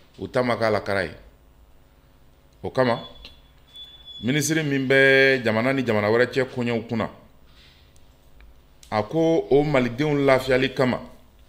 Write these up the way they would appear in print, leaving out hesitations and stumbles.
u ta ma k'a la kara ye o kama minisiri min bɛ jamana ni jamana wɛrɛ cɛ koɲɛw kunna a ko o malidenw lafiyali kama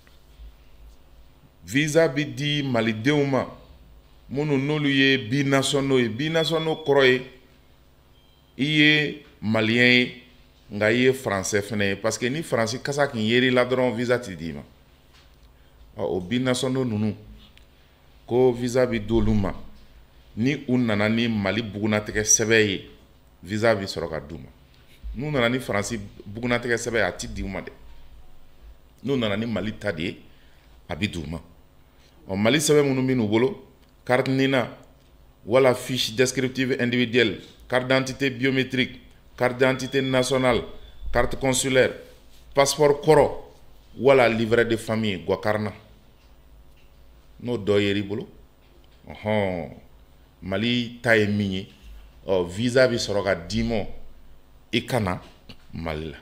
visa bi di malidenw ma minnu n'olu ye binationaux ye binationaux kɔrɔ ye i ye malien ye nka i ye français fɛnɛ ye parce que ni faransi kasa kun yer'i la dɔrɔn visa ti d'i ma o binationaux ninnu ko visa bi d'olu ma ni u nana ni mali bugunatigɛ sɛbɛn ye visa bi sɔrɔ ka d'u ma n'u nana ni faransi bugunatigɛ sɛbɛn a ti di u ma dɛ n'u nana ni mali ta de ye a bi d'u ma mali sɛbɛn minnu bɛ n'u bolo carte nina wala fiche descriptive individuelle carte d'identité biométrique carte d'identité nationale carte consulaire passeport kɔrɔ wala livret de famille gwakarna n'o dɔ yer'i bolo mali ta ye min ye visa bi sɔrɔ ka d'i ma i kana mali la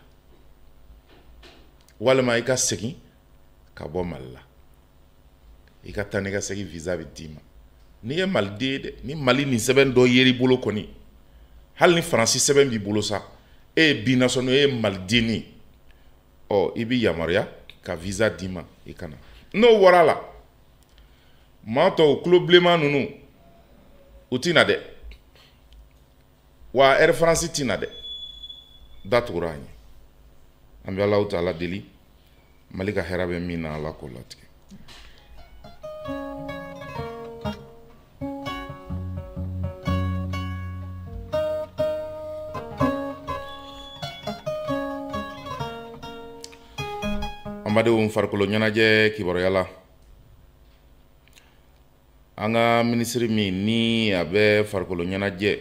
walima i ka segin ka bɔ mali la i ka taa ni ka segin visa bi d'i ma n'i ye maliden ye dɛ ni mali nin sɛbɛn dɔ yer'i bolo kɔni hali ni faransi sɛbɛn b'i bolo sa e ye binationaux e ye maliden ye i bi yamaruya ka visa d'i ma i kana n'o bɔra la maa tɔw tulo bilenman ninnu u tina dɛ wa air france tina dɛ datugura an ye an bɛ Alahu taala deli mali ka hɛrɛ bɛ min na ala k'o latigɛ an badenw farikolo ɲɛnajɛ kibaruya la an ka minisiri min ni a bɛ farikolo ɲɛnajɛ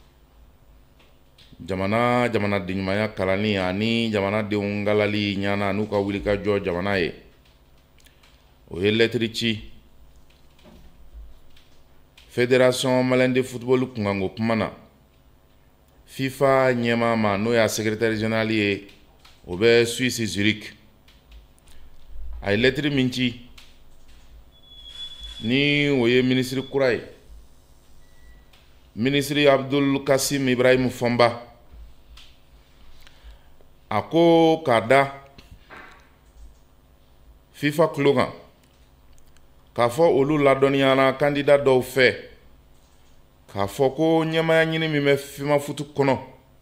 jamanaden ɲumanya kalanni ani jamanadenw galali ɲana n'u ka wuli ka jɔ jamana ye o ye lɛtiri ci fédération malienne de football kunkanko kuma na FIFA ɲɛmaa ma n'o y'a secrétaire général ye o bɛ Suisse Zurich a ye lɛtiri min ci ni o ye minisiri kura ye minisiri Abdul Kasim Ibrahim Fɔnba a ko k'a da FIFA tulo kan k'a fɔ olu ladɔnniyara candidat dɔw fɛ k'a fɔ ko ɲɛmaya ɲini min bɛ FIFA foot kɔnɔ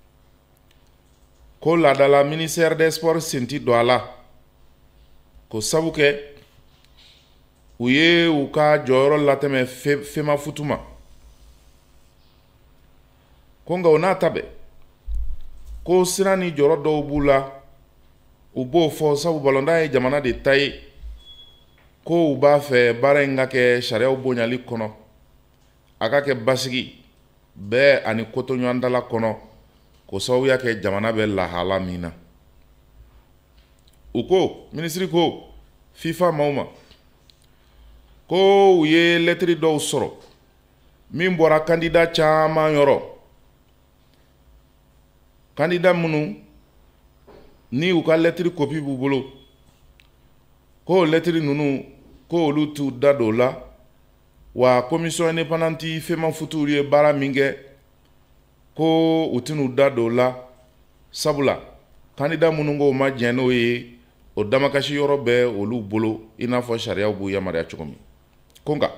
ko laadala ministère des sports sen ti don a la ko sabu kɛ u ye u ka jɔyɔrɔ latɛmɛ FIFA foot ma ko nka o n'a ta bɛɛ ko sira ni jɔyɔrɔ dɔw b'u la u b'o fɔ sabu balontan ye jamana de ta ye ko u b'a fɛ baara in ka kɛ sariyaw bonyali kɔnɔ a ka kɛ basigi bɛɛ ani kotoɲɔgɔndala kɔnɔ ko sababuya kɛ jamana bɛ lahala min na u ko minisiri ko FIFA maaw ma ko u ye lɛtiri dɔw sɔrɔ min bɔra candidat caman yɔrɔ candidat minnu ni u ka lɛtiri kopi b'u bolo ko lɛtiri ninnu ko olu t'u da don la wa commission indépendante FIFA foot ye baara min kɛ ko u t'u da don la sabula candidat minnu ko ma jɛn n'o ye o damakasi yɔrɔ bɛ olu bolo i n'a fɔ sariyaw b'u yamaruya cogo min ko nka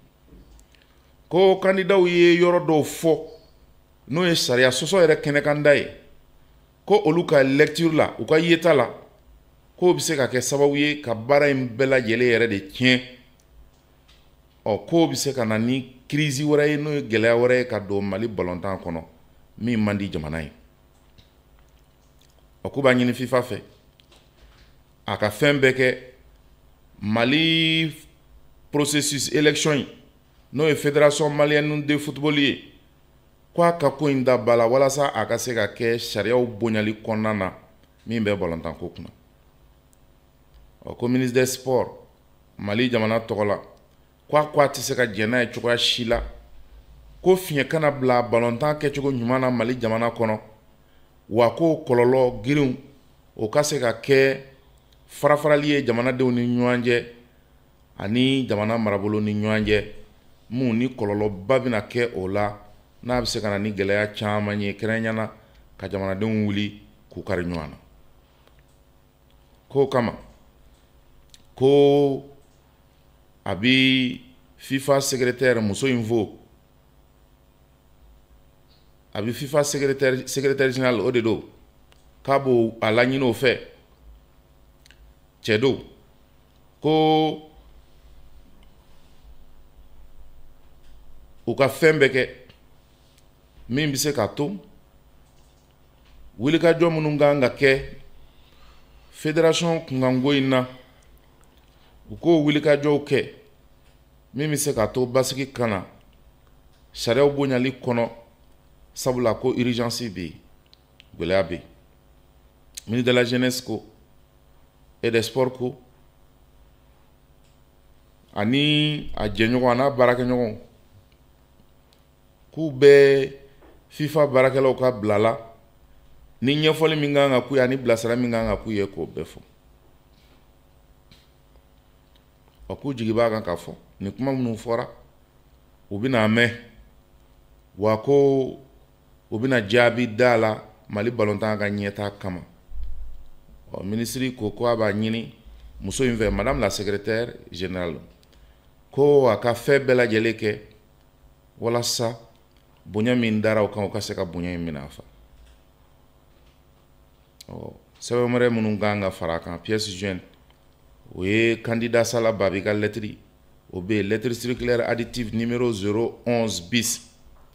ko candidatw ye yɔrɔ dɔw fɔ n'o ye sariya sɔsɔ yɛrɛ kɛnɛkanda ye ko olu ka lecture la u ka yeta la ko bɛ se ka kɛ sababu ye ka baara in bɛɛ lajɛlen yɛrɛ de tiɲɛ ko bɛ se ka na ni crise wɛrɛ ye n'o ye gɛlɛya wɛrɛ ye ka don Mali balontan kɔnɔ min man di jamana ye ko b'a ɲini FIFA fɛ a ka fɛn bɛɛ kɛ Mali processus élection yi n'o ye fédération malienne de football ye ko a ka ko in da ba la walasa a ka se ka kɛ sariyaw bonyali kɔnɔna na min bɛ balontan ko kunna ko ministre des sports Mali jamana tɔgɔ la ko a tɛ se ka jɛn n'a ye cogoya si la ko fiɲɛ kana bila balontan kɛcogo ɲuman na Mali jamana kɔnɔ wa ko kɔlɔlɔ girinw o ka se ka kɛ farafarali ye jamanadenw ni ɲɔgɔn cɛ ani jamana marabolo ni ɲɔgɔn cɛ mun ni kɔlɔlɔba bɛna kɛ o la n'a bɛ se ka na ni gɛlɛya caman ye kɛrɛnkɛrɛnnenya ka jamanadenw wuli k'u kari ɲɔgɔn na. K'o kama ko a bi FIFA secrétaire muso in fo, a bi FIFA secrétaire général o de do k'a b'o a laɲini o fɛ, cɛ do, ko u ka fɛn bɛɛ kɛ min bɛ se ka to wulikajɔ minnu kan ka kɛ fédération kunkanko in na u k'o wulikajɔw kɛ min bɛ se ka to basigi kana sariyaw bonyali kɔnɔ, sabula ko urgence bɛ yen, gɛlɛya bɛ yen. Ministre de la jeunesse ko et des sports ko ani a jɛɲɔgɔn a n'a baarakɛɲɔgɔn k'u bɛɛ FIFA baarakɛlaw ka bila la ni ɲɛfɔli min kan ka k'u ye ani bilasira min kan ka k'u ye k'o bɛɛ fɔ. K'u jigi b'a kan k'a fɔ ni kuma minnu fɔra u bɛna mɛn, wa ko u bɛna jaabi d'a la Mali balontan ka ɲɛtaa kama. Minisiri ko a b'a ɲini muso in fɛ, madame la secrétaire générale, ko a ka fɛn bɛɛ lajɛlen kɛ walasa bonya min dara o kan o ka se ka bonya in minɛ a fa. Sɛbɛn wɛrɛ minnu kan ka fara a kan, pièce jointe, o ye candidat Sala Babi ka lettre o bɛ yen, lettre circulaire additive numéro 011 bis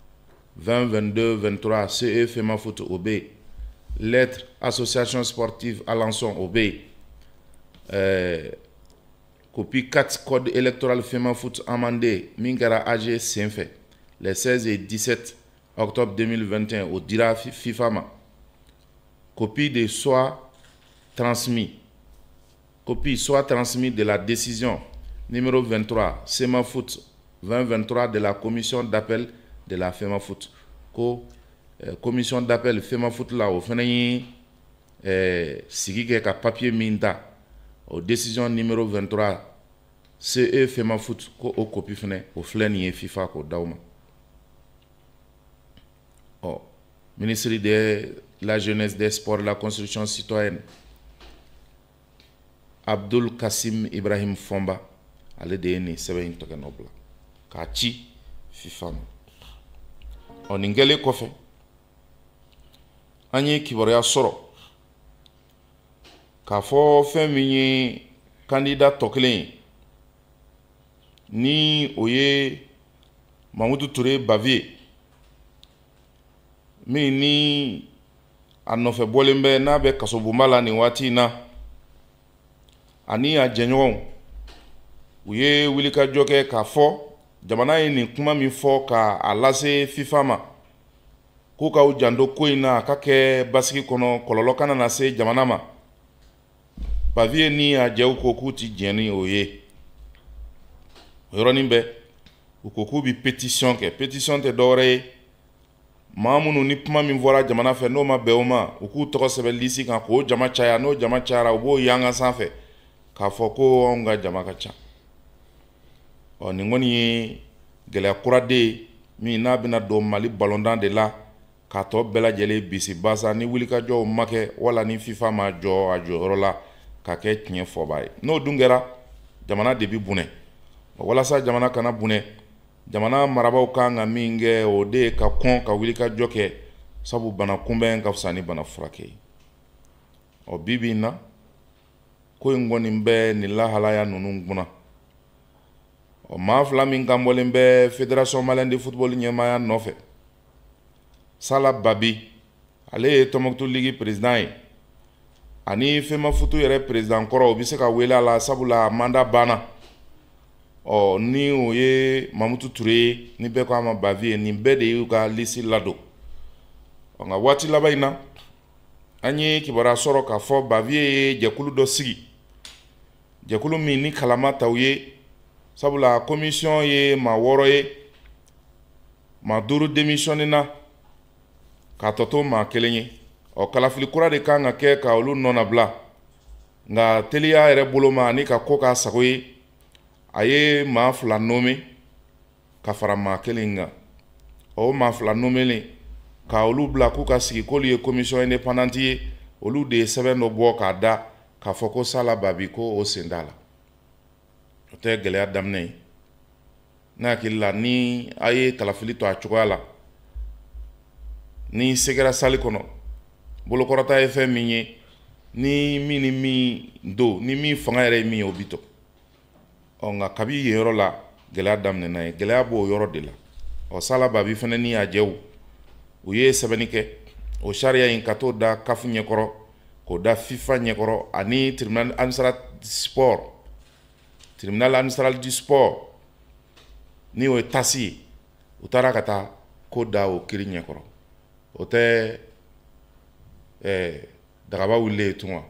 2022-23 CE FEMA Foot o bɛ yen, lettre association sportive Alençon o bɛ yen, copie 4 code électoral FEMA Foot amendé min kɛra AG senfɛ les 16 et 17 octobre 2021 au dira FIFA ma, copie soit transmis de la décision numéro 23 FEMA Foot 2023 de la commission d'appel de la FEMA Foot. Ko commission d'appel FEMA Foot la o fana ye sigi kɛ ka papier min ta o décision numéro 23 CE FEMA Foot ko o copie fana o filɛ nin ye FIFA ko d'aw ma. Ministre de la jeunesse, des sports, de la construction citoyenne, Abdul Kassim Ibrahim Fomba, ale de ye nin sɛbɛn in tɛgɛ nɔ bila k'a ci FIFA ma. Nin kɛlen kɔfɛ an ye kibaruya sɔrɔ k'a fɔ fɛn min ye candidat tɔ kelen ye ni o ye Mamudu Ture Bavier, min ni a nɔfɛ bɔlen bɛ n'a bɛ kasobonba la nin waati in na, ani a jɛɲɔgɔnw u ye wulikajɔ kɛ k'a fɔ jamana ye nin kuma min fɔ k'a lase FIFA ma k'u ka u janto ko in na a ka kɛ basigi kɔnɔ kɔlɔlɔ kana na se jamana ma. Bavier ni a jɛw ko k'u ti diɲɛ ni o ye. O yɔrɔnin bɛɛ u ko k'u bi pétition kɛ. Pétition tɛ dɔwɛrɛ ye, maa minnu ni kuma min fɔra jamana fɛ n'o ma bɛn o ma u k'u tɔgɔ sɛbɛn lisi kan k'o jama caya, n'o jama cayara u b'o yanga sanfɛ k'a fɔ ko anw ka jama ka ca. Nin kɔni ye gɛlɛya kura de ye min n'a bɛna don Mali balontan de la k'a tɔ bɛɛ lajɛlen bisi basa ni wulikajɔw ma kɛ wala ni FIFA ma jɔ a jɔyɔrɔ la ka kɛ tiɲɛ fɔba ye. N'o dun kɛra jamana de bi bunɛ. Walasa jamana kana bunɛ, jamana marabaaw kan ka min kɛ o de ye ka kɔn ka wulikajɔ kɛ, sabu bana kunbɛn ka fisa ni bana furakɛ ye. Bi bi in na ko in kɔni bɛ nin lahalaya ninnu kunna. Maa fila min kan bɔlen bɛ Fédération Malienne de Football ɲɛmaaya nɔfɛ, Sala Babi, ale ye Tɔnbukutu Ligi président ye, ani FEMA Foot yɛrɛ président kɔrɔ o bɛ se ka wele a la sabula mandat banna. Ni o ye Mamutu Ture ye, ni bɛɛ ko a ma Bavier, nin bɛɛ de y'u ka liste ladon. Nka waati laban in na an ye kibaruya sɔrɔ k'a fɔ Bavier ye jɛkulu dɔ sigi, jɛkulu min ni kalama t'aw ye, sabula commission ye maa 6 ye, maa 5 démissionné na k'a tɔ to maa 1 ye. Kalafili kura de kan ka kɛ ka olu nɔ nabila, nka teliya yɛrɛ bolo ma ani ka ko k'a sago ye, a ye maa 2 nommé ka fara maa kelen kan o maa fila nomelen ka olu bila k'u ka sigi k'olu ye commission indépendante ye olu de ye sɛbɛn dɔ bɔ k'a da k'a fɔ ko Sala Babi ko o sen t'a la o tɛ gɛlɛya daminɛ ye ne hakili la ni a ye kalafili to a cogoya la ni segera sali kɔnɔ bolokɔrɔta ye fɛn min ye ni min ni min do ni min fanga yɛrɛ ye min ye o bi to nka kabi yen yɔrɔ la gɛlɛya daminɛna ye gɛlɛya b'o yɔrɔ de la Sala Babi fɛnɛ ni a jɛw u ye sɛbɛnni kɛ o sariya in ka t'o da CAF ɲɛkɔrɔ k'o da FIFA ɲɛkɔrɔ ani tribunal administratif du sport ni o ye tasi ye u taara ka taa ko da o kiri ɲɛkɔrɔ o tɛ dagaba wulilen tun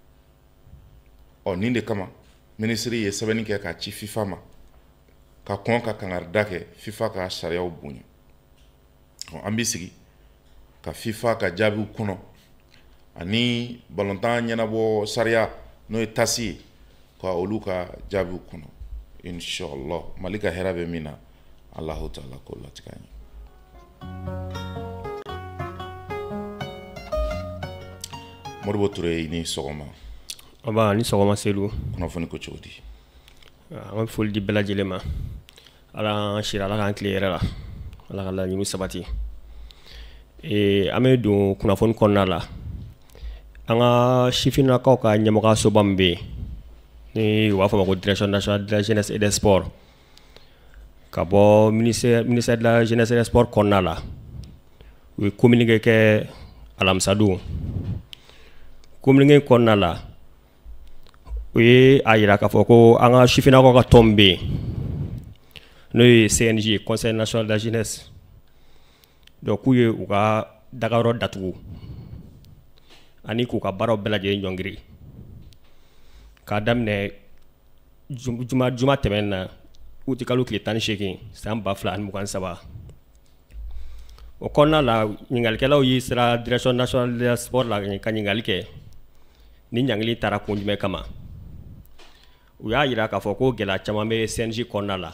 wa nin de kama ministiri ye sɛbɛnni kɛ ka ci FIFA ma ka kɔn ka kangarida kɛ FIFA ka sariyaw bonya an bɛ sigi ka FIFA ka jaabiw kɔnɔ ani balontan ɲɛnabɔ sariya n'o ye tasi ye ka olu ka jaabiw kɔnɔ inshallah Mali ka hɛrɛ bɛ min na Allahu Taala k'o latigɛ an ye. Modibo Ture ni sɔgɔma. Aba ni sɔgɔma Seydou. Kunnafoni ko cogo di? An bɛ foli di bɛɛ lajɛlen ma. Ala an sira Ala k'an tile yɛrɛ la. Ala ka laɲiniw sabati. An bɛ don kunnafoni kɔnɔna la. An ka sifinnakaw ka ɲɛmɔgɔsoba min bɛ yen ni u b'a fɔ ma ko Direction nationale de la jeunesse et des sports ka bɔ ministère de la jeunesse et des sports kɔnɔna la u ye communiqué kɛ alamisa don communiqué kɔnɔna la u ye a yira k'a fɔ ko an ka sifinnakaw ka tɔn min bɛ yen n'o ye CNJ Conseil national de la jeunesse donc k'u ye u ka dagayɔrɔ datugu ani k'u ka baaraw bɛɛ lajɛlen ɲɔngiri k'a daminɛ juma tɛmɛnen na uti kalo tile 18 san 2023 o kɔnɔna la ɲiniŋalikɛlaw yi sera Direction nationale de la sport la ka ɲiniŋali kɛ ni ɲaŋili taara kun jumɛn kama u y'a yira k'a fɔ ko gɛlɛya caman bɛ CNJ kɔnɔna la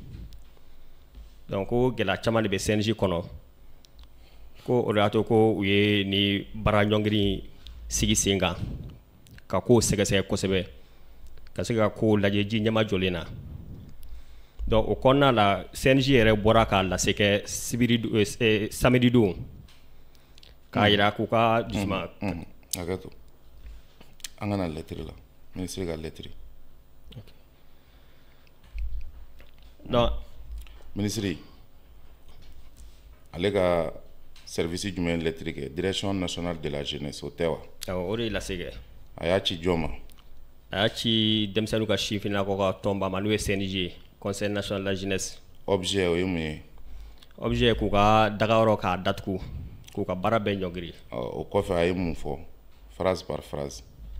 donc ko gɛlɛya caman de bɛ CNJ kɔnɔ ko o de y'a to ko u ye ni baara ɲɔngiri sigi sen kan ka kow sɛgɛsɛgɛ kosɛbɛ ka se ka kow lajɛ ji ɲɛma jɔlen na donc o kɔnɔna la CNJ yɛrɛ bɔra k'a lase kɛ samedi don k'a yira k'u ka dusuma hakɛto an kana lɛtiri la ministre ka lɛtiri donc ministre ale ka service jumɛn lɛtiri kɛ Direction nationale de la jeunesse o tɛ wa o de lase kɛ a y'a ci jɔn ma a y'a ci denmisɛnninw ka sifinnakaw ka tɔnba ma n'o ye CNJ Conseil national de la jeunesse objet o ye mun ye objet k'u ka dagayɔrɔ k'a datugu k'u ka baara bɛɛ ɲɔngiri o kɔfɛ a ye mun fɔ phrase par phrase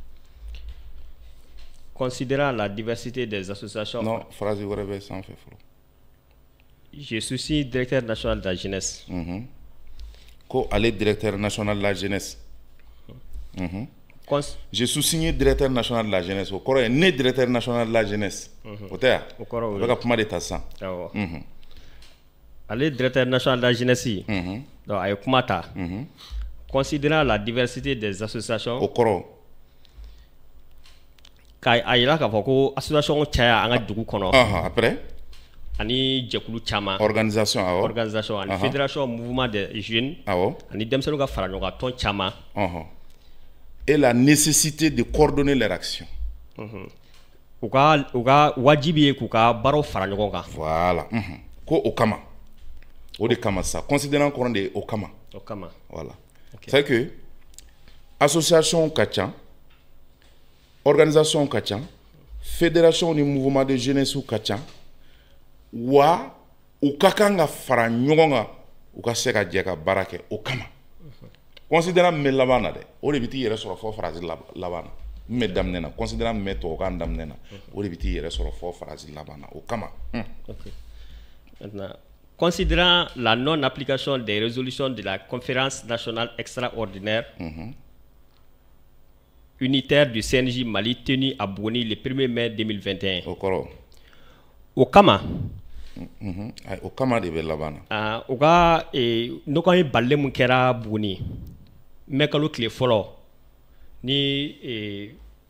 considérant la diversité des associations non phrase wɛrɛ bɛ sanfɛ fɔlɔ je suis directeur national de la jeunesse ko ale directeur national de la jeunesse je suis signé directeur national de la jeunesse o kɔrɔ ye ne directeur national de la jeunesse o tɛ yan o bɛ ka kuma de ta sisan ale directeur national de la jeunesse donc a ye kuma ta considérant la diversité des associations o kɔrɔ k'a yira k'a fɔ ko association caya an ka dugu kɔnɔ après ani jɛkulu caman organisation ani fédération mouvement des jeunes ani denmisɛnninw ka fara ɲɔgɔn kan tɔn caman et la nécessité de coordonner leur action u ka wajibi ye k'u ka baaraw fara ɲɔgɔn kan voilà ko o kama o de kama sa considérant kɔrɔ de o kama voilà c'est que association ka ca organisation ka ca fédération ni mouvement de jeunesse ka ca wa u ka kan ka fara ɲɔgɔn kan u ka se ka jɛ ka baara kɛ o kama considérant min bɛ laban na dɛ o de bɛ t'i yɛrɛ sɔrɔ fɔ phrase laban na min bɛ daminɛ na considérant min bɛ tubabukan daminɛ na o de bɛ t'i yɛrɛ sɔrɔ fɔ phrase laban na o kama maintenant considérant la non-application des résolutions de la conférence nationale extraordinaire unitaire du CNJ Mali tenue à Boni le 1er mai 2021 o kɔrɔ o kama o kama de bɛ laban na u ka nɔgɔ ye balile mun kɛra Buguni mai kalo tile fɔlɔ ni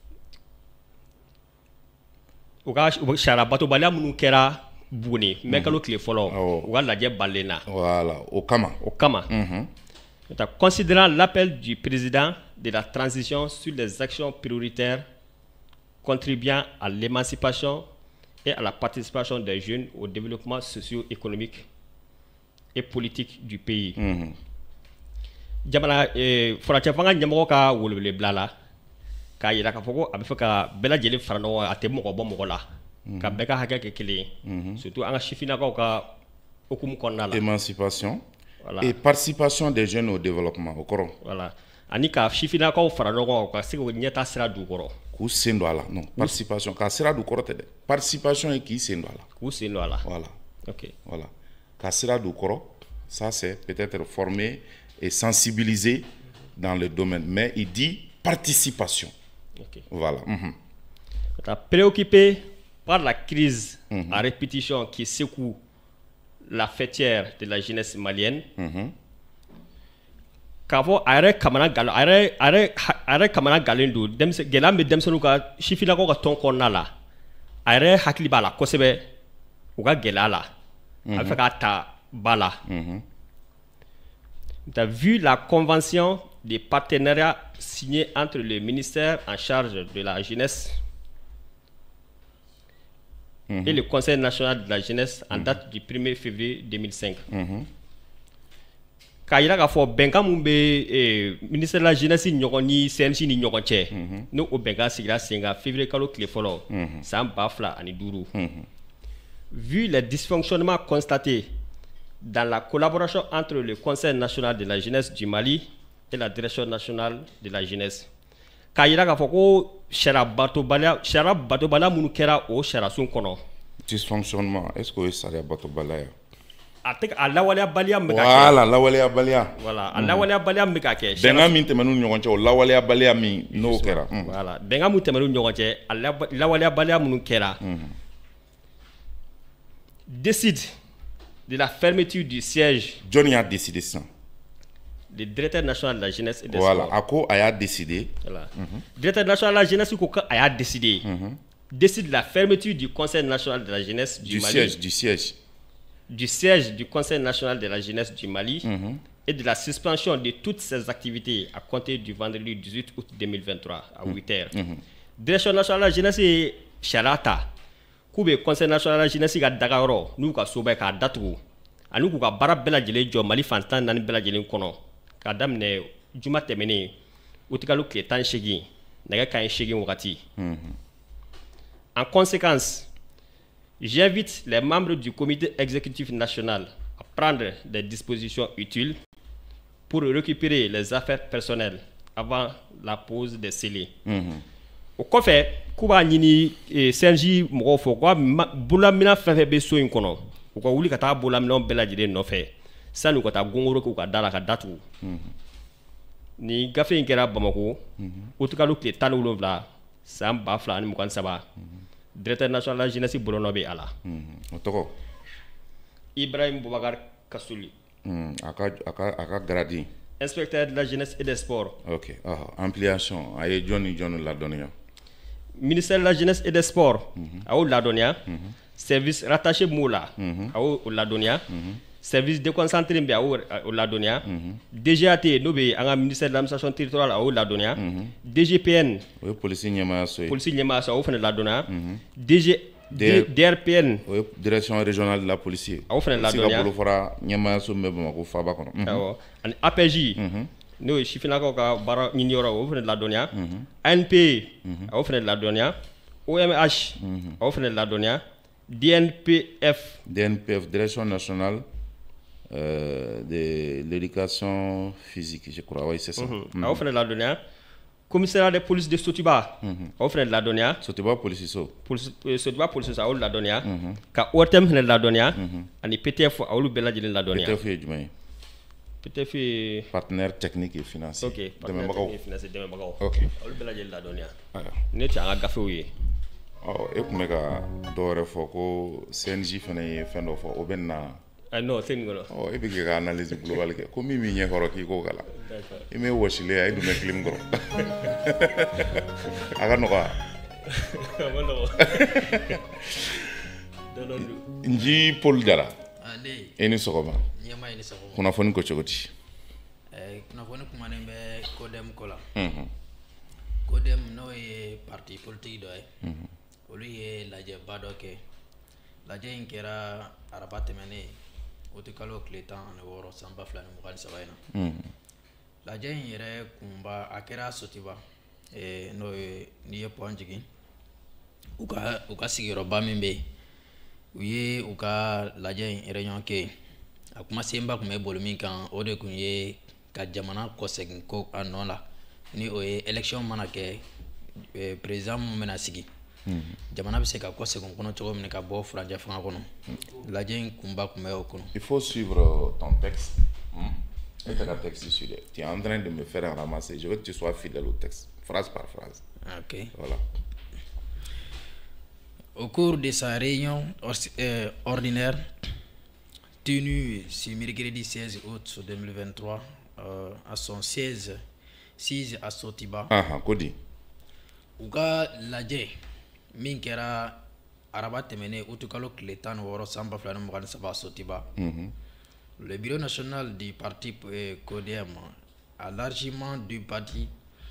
u ka sariya batobaliya minnu kɛra Buguni mai kalo tile fɔlɔ u ka lajɛ balilen na voilà o kama considérant l'appel du président de la transition sur les actions prioritaires contribuant à l'émancipation et à la participation des jeunes au développement socio-économique et politique du pays. Jamana furancɛ fanga ɲɛmɔgɔ ka welewelebila la k'a yira k'a fɔ ko a bɛ fɛ ka bɛɛ lajɛlen fara ɲɔgɔn kan a tɛ mɔgɔ bɔ mɔgɔ la ka bɛɛ ka hakɛ kɛ kelen ye surtout an ka sifinnakaw ka hukumu kɔnɔna la. Émancipation et participation des jeunes au développement o kɔrɔ. Voilà ani ka sifinnakaw fara ɲɔgɔn kan ka se k'o ɲɛtaa sira d'u kɔrɔ. K'u sen don a la non participation k'a sira d'u kɔrɔ tɛ dɛ participation ye k'i sen don a la. K'u sen don a la. Voilà. Ok. Voilà k'a sira d'u kɔrɔ ça c'est peut-être former et sensibiliser dans le domaine mais il dit participation. Ok. Voilà. Préoccupé par la crise à répétition qui secoue la fêtière de la jeunesse malienne. K'a fɔ a yɛrɛ kamana galen don gɛlɛya bɛ denmisɛnninw ka sifinnakaw ka tɔn kɔnɔna la a yɛrɛ hakili b'a la kosɛbɛ u ka gɛlɛya la a bɛ fɛ k'a ta ba la. Vu la convention de partenariat signée entre le ministère en charge de la jeunesse et le Conseil national de la jeunesse en date du 1er février 2005. K'a yira k'a fɔ bɛnkan mun bɛ ministère de la jeunesse ɲɔgɔn ni CNJ ni ɲɔgɔn cɛ n'o bɛnkan sigira sen kan février kalo tile fɔlɔ san 2005. Vu les dysfonctionnements constatés dans la collaboration entre le Conseil national de la jeunesse du Mali et la Direction nationale de la jeunesse. K'a yira k'a fɔ ko sariya batobaliya minnu kɛra o sariyasun kɔnɔ. Dysfonctionnement est-ce que o ye sariya batobaliya? A lawaleyabaliya min bɛ ka kɛ. Voilà lawaleyabaliya. Voilà a lawaleyabaliya min bɛ ka kɛ. Bɛnkan min tɛmɛn'u ni ɲɔgɔn cɛ o lawaleyabaliya min n'o kɛra. Voilà bɛnkan min tɛmɛn'u ni ɲɔgɔn cɛ a lawaleyabaliya minnu kɛra. Décide de la fermeture du siège. Jɔnni y'a décidé sisan? Le directeur national de la jeunesse et des sports. Voilà a ko a y'a décidé. Voilà directeur national de la jeunesse ko a y'a décidé. Décide de la fermeture du Conseil national de la jeunesse du Mali. Du siège du Conseil national de la jeunesse du Mali et de la suspension de toutes ses activités à compter du vendredi 18 août 2023 à 8h. Direction nationale de la jeunesse et Charata, k'u bɛ Conseil national de la jeunesse ka daga yɔrɔ n'u ka soba ye k'a datugu ani k'u ka baara bɛɛ lajɛlen jɔ Mali fan 14 bɛɛ lajɛlen kɔnɔ k'a daminɛ juma tɛmɛnen o tɛ kalo tile 18 nɛgɛ kanɲɛ 8 wagati. En conséquence, j'invite les membres du comité exécutif national à prendre des dispositions utiles pour récupérer les affaires personnelles avant la pose des scellés. O kɔfɛ k'u b'a ɲini CNJ mɔgɔw fɔ ko bololamina fɛn fɛn bɛ so in kɔnɔ u ka wuli ka taa bololaminɛw bɛɛ lajɛlen nɔfɛ san'u ka taa gongoro k'u ka da la ka datugu. Ni gafe in kɛra Bamako o tɛ kalo tile 17 san 2023. Directeur national de la jeunesse bolonɔ bɛ a la. O tɔgɔ? Ibrahim Boubacar Kassouli. A ka grade. Inspecteur de la jeunesse et des sports. Ok ampliation a ye jɔn ladɔnniya? Ministère de la jeunesse et des sports a y'o ladɔnniya. Service rattaché m'o la a y'o ladɔnniya. Service déconcentré bɛ a y'o ladɔnniya. DGAT n'o bɛ an ka ministère de l'administration territoriale a y'o ladɔnniya. DGPN o ye polisi ɲɛmaayaso ye. Polisi ɲɛmaayaso a y'o fana ladɔnniya. DRPN o ye direction régionale de la police ye. a y'o fana ladɔnniya. Sika bolo fara ɲɛmaayaso min bɛ Bamako faaba kɔnɔ. Awɔ ani APJ n'o ye sifinnakaw ka baara ɲiniyɔrɔ o fana ladɔnniya. ANP a y'o fana ladɔnniya. OMH a y'o fana ladɔnniya. DNPF direction nationale de l'éducation physique je crois oui c'est ça. a y'o fana ladɔnniya. Commissariat de police de Sotiba a y'o fana ladɔnniya. Sotiba police so. Sotiba police so a y'o ladɔnniya. Ka ORTM fana ladɔnniya ani PTF a y'olu bɛɛ lajɛlen ladɔnniya. PTF ye jumɛn ye? PTF ye partenaire technique et financier. Ok partenaire technique et financier dɛmɛbagaw. Ok olu bɛɛ lajɛlen ladɔnniya. Ne tɛ an ka gafew ye. Oh, e kun bɛ ka dɔ wɛrɛ fɔ ko CNJ fana ye fɛn dɔ fɔ o bɛ na. Non, c'est une gros. Oh, e bɛ k'i ka analyse globale kɛ ko min b'i ɲɛ kɔrɔ k'i k'o kala. I m'e wɔsilen ya, e dun bɛ film kɔrɔ. A ka nɔgɔ. Nji Paul Jara. E ni sɔgɔma. Ɲɛma ye ni sɔgɔma. Kunnafoni ko cogo di? Kunnafoni kumanen bɛ CODEM ko la. CODEM n'o ye parti politique dɔ ye. Olu ye lajɛba dɔ kɛ. Lajɛ in kɛra araba tɛmɛnen o tɛ kalo tile 16 san 2023 in na. Lajɛ in yɛrɛ kunba a kɛra Sotiba n'o ye n'i ye pont jigin u ka sigiyɔrɔba min bɛ yen u ye u ka lajɛ in réunion kɛ a kuma senba kun bɛ bolo min kan o de kun ye ka jamana kɔsegin ko a nɔ la ni o ye élection mana kɛ président mun bɛna sigi jamana bɛ se ka kɔsegin kɔnɔ cogo min ka bɔ furancɛ fanga kɔnɔ lajɛ in kunba kun bɛ o kɔnɔ. Il faut suivre ton texte. Et t'as un texte ici. Tu es en train de me faire un ramasser. Je veux que tu sois fidèle au texte, phrase par phrase. Ok. Voilà. Au cours de sa réunion ordinaire tenue ce mercredi 16 août 2023 à son siège à Sotiba, Kodi. u ka lajɛ min kɛra araba tɛmɛnen août kalo tile 16 san 2023 à Sotiba. Le bureau national du parti CODEM a largement débattu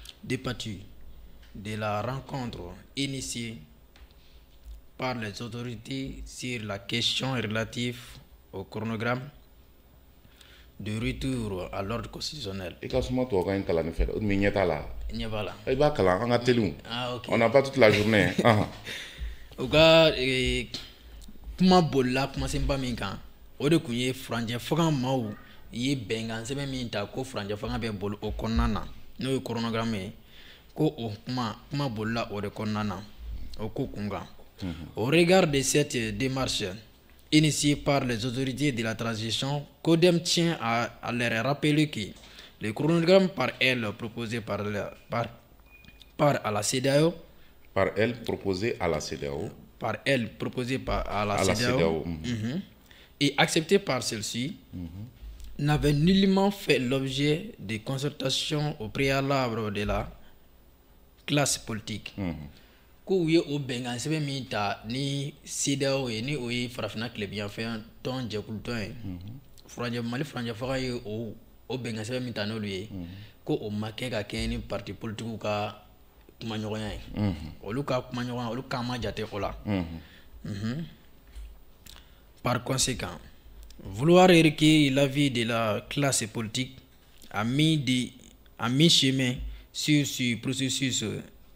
de la rencontre initiée par les autorités sur la question relative au chronogramme de retour à l'ordre constitutionnel. Et quand tu as un calme, tu as un calme. Ah, ok. On n'a pas toute la journée. Oga kuma bolla kuma semba min kan o de kun ye furancɛ fanga maaw ye bɛnkan sɛbɛn min ta ko furancɛ fanga bɛ bolo o kɔnɔna na n'o ye chronogramme ye ko o kuma bolla o de kɔnɔna na o ko kun kan. Au regard de cette démarche initiée par les autorités de la transition, CODEM tient à leur rappeler que le chronogramme par elle proposé par à la CEDEAO par elle proposé à la CEDEAO et accepté par celle-ci n'avait nullement fait l'objet de consultations au préalable de la classe politique. Ko u ye o bɛnkan sɛbɛn min ta ni CEDEAO ye ni o ye farafinna tilebiyanfɛn tɔn jɛkulutɔn ye Mali furancɛ fanga ye o bɛnkan sɛbɛn min ta n'olu ye ko o ma kɛ ka kɛ ni parti politiques ka kumaɲɔgɔnya ye olu ka kumaɲɔgɔnya olu kan ma jate o la. Par conséquent, vouloir recueillir l'avis de la classe politique a mis chemin sur ce processus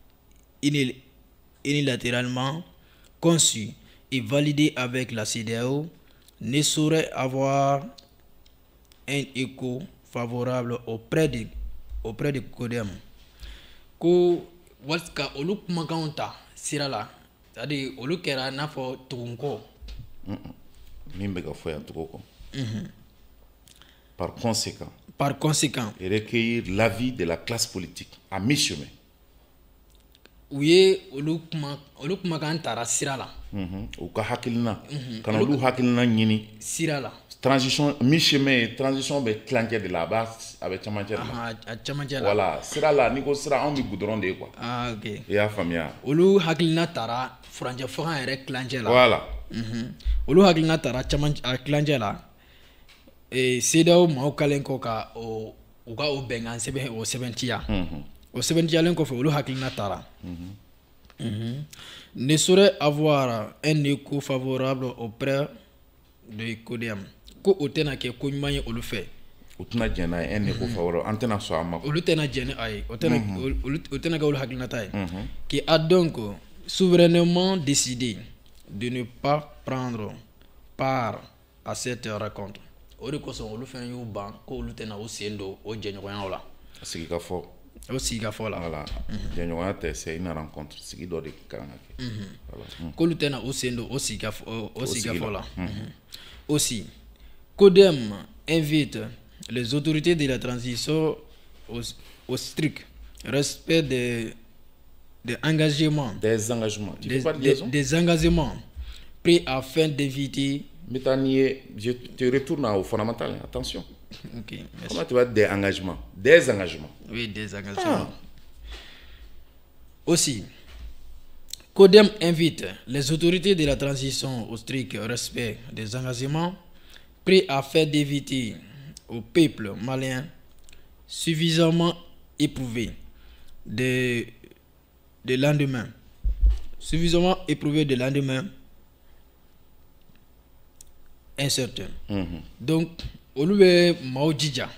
unilatéralement conçu et validé avec la CEDEAO ne saurait avoir un écho favorable auprès de CODEM. Ko walska olu kumakanw ta sira la c'est-à-dire olu kɛra n'a fɔ tugunko min bɛ ka fɔ yan tugun kɔ. Par conséquent, recueillir l'avis de la classe politique à mi-chemin. U ye olu kumakan tara sira la. U ka hakilina kana olu hakilina ɲini sira la. Transition mi-chemin transition bɛ tilancɛ de la a bɛ camancɛ de la. A camancɛ la. Voilà sira la n'i ko sira anw bɛ goudron de ye quoi. Ah ok. I y'a faamuya. Olu hakilina tara furancɛ fanga yɛrɛ tilancɛ la. Voilà. Olu hakilina tara tilancɛ la. CEDEAO maaw kalen kɔ ka u ka o bɛnkan sɛbɛn o sɛbɛntiya. O sɛbɛntiyalen kɔfɛ olu hakilina tara. Ne saurait avoir un écho favorable auprès de CODEM. Ko o tɛna kɛ ko ɲuman ye olu fɛ. U tɛna jɛn n'a ye un écho favorable an tɛna sɔn a ma. Olu tɛna jɛn a ye o tɛna kɛ olu hakilinata ye. Qui a donc souverainement décidé de ne pas prendre part à cette rencontre. O de kosɔn olu fɛnɛ y'u ban ko olu tɛna u sen don o jɛɲɔgɔnyaw la. Sigi ka fɔ. O sigi ka fɔ la. Voilà. Jɛɲɔgɔnya tɛ c'est une rencontre sigi dɔ de kan ka kɛ. K'olu tɛna u sen don o sigi ka fɔ la. Aussi, CODEM invite les autorités de la transition au strict respect engagements. Des engagements. Tu fais pas de liaison? Des engagements pris afin d'éviter. Mais je te retourne au fondamental, attention. Ok, merci. Comment tu vas des engagements? Des engagements. Oui, des engagements. Aussi, CODEM invite les autorités de la transition au strict respect des engagements pris afin d'éviter au peuple malien suffisamment éprouvé de lendemain. Suffisamment éprouvé de lendemain incertain. Donc, olu bɛ maaw jija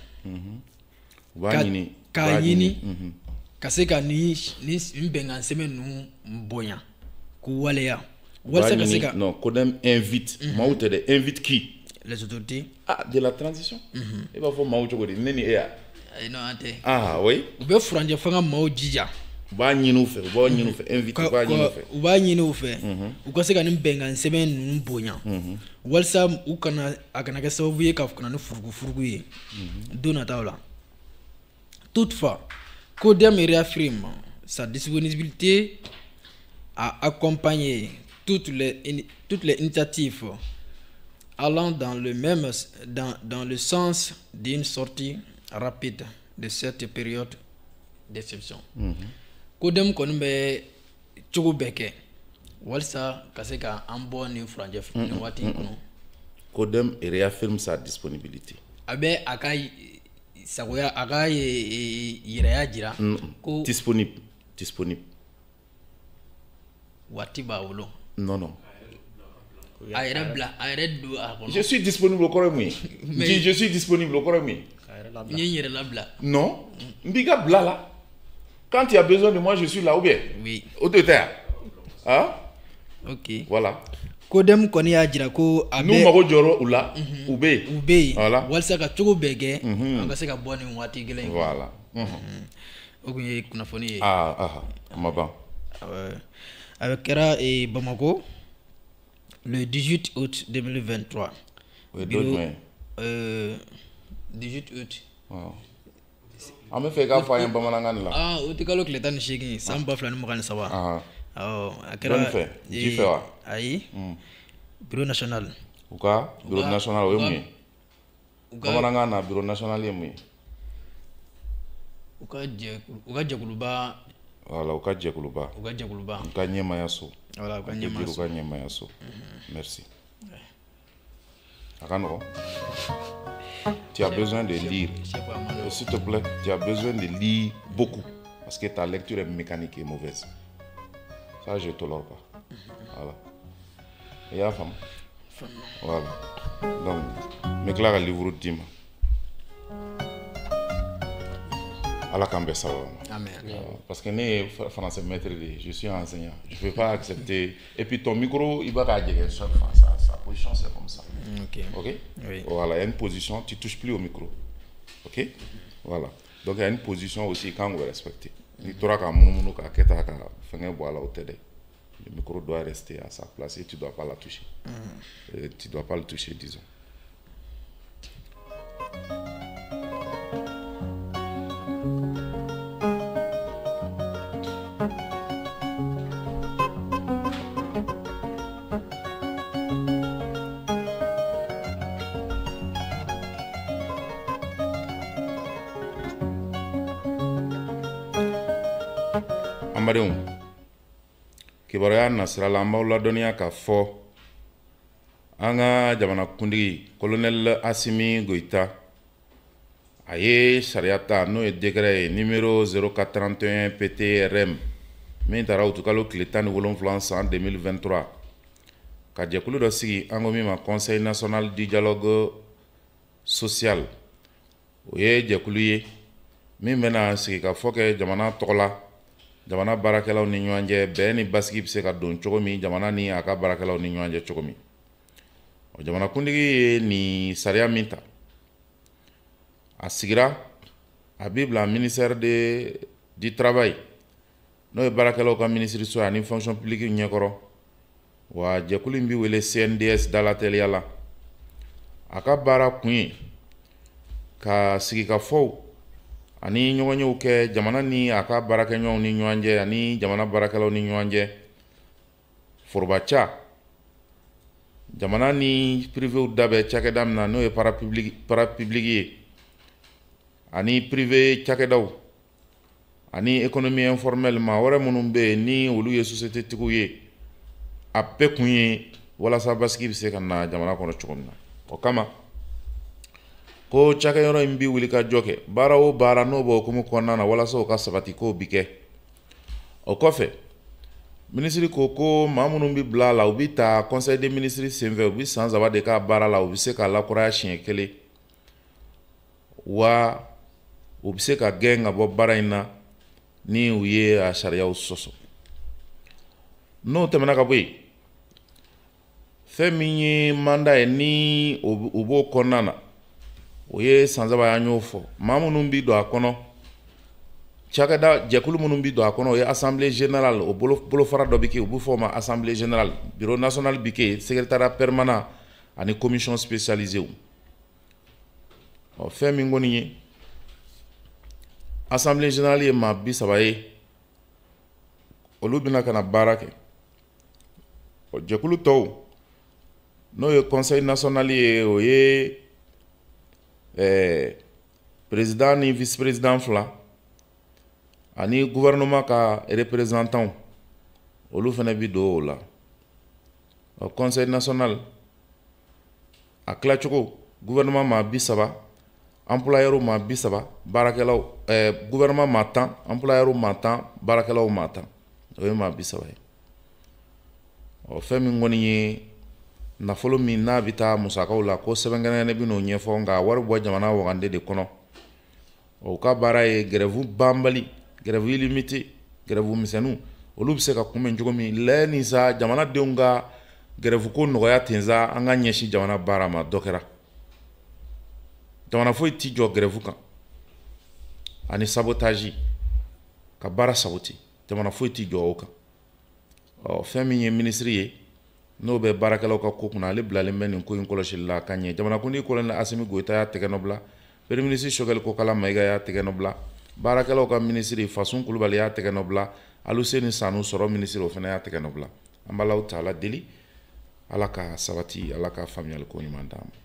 k'a ɲini ka se ka ni bɛnkan sɛbɛn ninnu bonya k'u waleya walasa ka se ka. Non, CODEM invite. Maaw tɛ dɛ, invite qui? Les autorités. Ah, de la transition. I b'a fɔ maaw cogo di? Ne ni e ya? Non, an tɛ. Ah oui. U bɛ furanjɛ fanga maaw jija. U b'a ɲini u fɛ, u b'a ɲini u fɛ, invite u b'a ɲini u fɛ. U b'a ɲini u fɛ u ka se ka ni bɛnkan sɛbɛn ninnu bonya walasa a kana kɛ sababu ye ka na ni furugu ye don nataw la. Toutefois, CODEM réaffirme sa disponibilité à accompagner toutes les initiatives allant dans le sens d'une sortie rapide de cette période d'exception. CODEM kɔni bɛ cogo bɛɛ kɛ walasa ka se ka an bɔ nin furanjɛ nin waati in kɔnɔ. CODEM réaffirme sa disponibilité. A bɛ a ka sagoya a ka yɛrɛya jira ko disponible waati b'a bolo. Non. A yɛrɛ bila a yɛrɛ don a kɔnɔ. Je suis disponible au kɔrɔ mun ye? Je suis disponible au kɔrɔ mun ye? N ye n yɛrɛ labila. Non, n b'i ka bila la. Quand tu as besoin de moi, je suis là ou bien? Oui. Au terre. Hein? Ok. Voilà. CODEM kɔni y'a jira ko a bɛ. N'u mago jɔra u la, u bɛ yen. U bɛ yen. Voilà. Walasa ka cogo bɛɛ kɛ. An ka se ka bɔ nin waati gɛlɛn in kɔnɔ. Voilà. O kun ye kunnafoni ye. Ah, ma ban. A kɛra Bamako le 18 août 2023. Oui, bureau 18 août. An bɛ fɛ k'a fɔ an ye bamanankan la. O tɛ kalo tile 18 san 2023. A kɛra ji fɛ wa? Ayi. Bureau national. U ka bureau national o ye mun ye? Bamanankan na bureau national ye mun ye? U ka jɛkuluba. Voilà, u ka jɛkuluba. U ka jɛkuluba. U ka ɲɛmayaso. Voilà, u ka ɲɛmayaso. U ka ɲɛmayaso. Merci. A ka nɔgɔn. Tu as besoin de lire. S'il te plaît, tu as besoin de lire beaucoup. Parce que ta lecture est mécanique et mauvaise. Ça, je ne tolère pas. Voilà. Et la femme. Voilà. Donc, je vais le livre de Dima. Allah k'an ça. Amen. Parce que je suis français maître, je suis enseignant. Je ne peux pas accepter. Et puis ton micro, il va gagner chaque fois. Sa position, c'est comme ça. Ok. Oui. Voilà, il y a une position, tu ne touches plus au micro. Ok. Voilà. Donc il y a une position aussi quand vous respectez. Le micro doit rester à sa place et tu ne dois pas la toucher. Tu ne dois pas le toucher, disons. Amadenw, kibaruya nasira la an b'aw ladɔnniya k'a fɔ an ka jamanakuntigi colonel Asimi Goïta a ye sariya ta n'o ye décret ye numéro 0431 PTRM min taara utukalo tile 17 san 2023 ka jɛkulu dɔ sigi an ko min ma Conseil national du dialogue social. O ye jɛkulu ye min bɛna sigi ka fɔ kɛ jamana tɔgɔ la. Jamana baarakɛlaw ni ɲɔgɔn cɛ bɛn ni basigi bɛ se ka don cogo min jamana ni a ka baarakɛlaw ni ɲɔgɔn cɛ cogo min. O jamanakuntigi ye nin sariya min ta a sigira a bɛ bila ministère du travail n'o ye baarakɛlaw ka minisiriso ani fonction publique ɲɛkɔrɔ wa jɛkulu in bɛ wele CNDS dalatɛliya la a ka baara kun ye ka sigi ka fɔw ani ɲɔgɔnyew kɛ jamana ni a ka baarakɛɲɔgɔnw ni ɲɔgɔn cɛ ani jamana baarakɛlaw ni ɲɔgɔn cɛ forobaca jamana ni privéw da bɛ cakɛda min na n'o ye parapublic ye ani privé cakɛdaw ani économie informelle maa wɛrɛ minnu bɛ yen ni olu ye société tigiw ye a bɛɛ kun ye walasa basigi bɛ se ka na jamana kɔnɔ cogo min na o kama ko cakɛyɔrɔ in bi wuli ka jɔ kɛ baara o baara n'o b'o hukumu kɔnɔna na walasa o ka sabati k'o bi kɛ o kɔfɛ minisiri ko maa minnu bi bila la u bi ta conseil des ministres senfɛ u bi san 3 de k'a baara la u bi se ka lakuraya siɲɛ 1 wa u bi se ka gɛn ka bɔ baara in na ni u ye a sariyaw sɔsɔ n'o tɛmɛna ka bɔ yen fɛn min ye manda ye ni u b'o kɔnɔna na o ye san 3 y'an y'o fɔ maa minnu bi don a kɔnɔ cakɛda jɛkulu minnu bi don a kɔnɔ o ye assemblée générale o bolofara dɔ bi kɛ u b'u fɔ o ma assemblée générale bureau national bi kɛ secrétariat permanent ani commission spécialisée fɛn min kɔni ye assemblée générale ye maa 30 ye olu bɛna ka na baara kɛ jɛkulu tɔw n'o ye conseil national ye o ye président ni vice président 2 ani gouvernement ka représentant olu fana bi do o la o conseil national a tilacogo gouvernement maa 30 employeur maa 30 baarakɛlaw gouvernement maa 10 employeur maa 10 baarakɛlaw maa 10 o ye maa 30 ye fɛn min kɔni ye nafolo min n'a bi taa musakaw la ko sɛbɛnkɛrɛnnen bi n'o ɲɛfɔ nka wari bɔ jamana wagande de kɔnɔ o ka baara ye grève banbali grève illimité grève misɛnninw olu bi se ka kunbɛn cogo min lɛ ni sa jamanadenw ka grève ko nɔgɔya ten sa an ka ɲɛsin jamana baara ma dɔ kɛra jamana foyi ti jɔ grève kan ani sabotage ka baara saboter jamana foyi ti jɔ o kan fɛn min ye ministre ye n'o bɛ baarakɛlaw ka ko kunna ale bilalen bɛ nin ko in kɔlɔsili la ka ɲɛ jamanakuntigi colonel Asimi Goita y'a tɛgɛ nɔ bila premier ministre Choguel Kokala Mayiga y'a tɛgɛ nɔ bila baarakɛlaw ka ministre Fasun Kulubali y'a tɛgɛ nɔ bila Aluseni Sanu sɔrɔ ministre o fana y'a tɛgɛ nɔ bila an b'Alahu taala deli ala ka sabati ala ka faamuyali ko ɲuman d'an ma.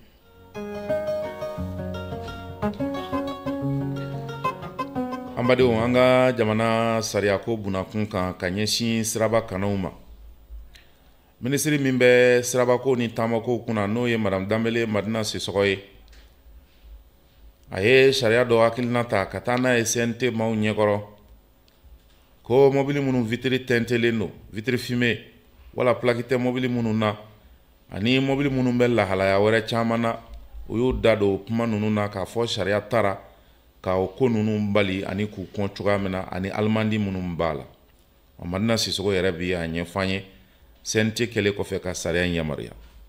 An badenw an ka jamana sariyako bunakun kan ka ɲɛsin siraba kanaw ma ministre min bɛ sirabako ni taamako kunna n'o ye madame Danbele Madina Sisɔgɔ ye a ye sariya dɔ hakilina ta ka taa n'a ye CNT maaw ɲɛkɔrɔ ko mobili minnu vitre tɛntɛlen don vitre fumée wala plaque tɛ mobili minnu na ani mobili minnu bɛ lahalaya wɛrɛ caman na o y'o da don kuma ninnu na k'a fɔ sariya taara ka o ko ninnu bali ani k'u kɔn cogoya min na ani alimandi minnu b'a la Madina Sisɔgɔ yɛrɛ bi a ɲɛfɔ an ye CNT kɛlen kɔfɛ ka sariya yamaruya.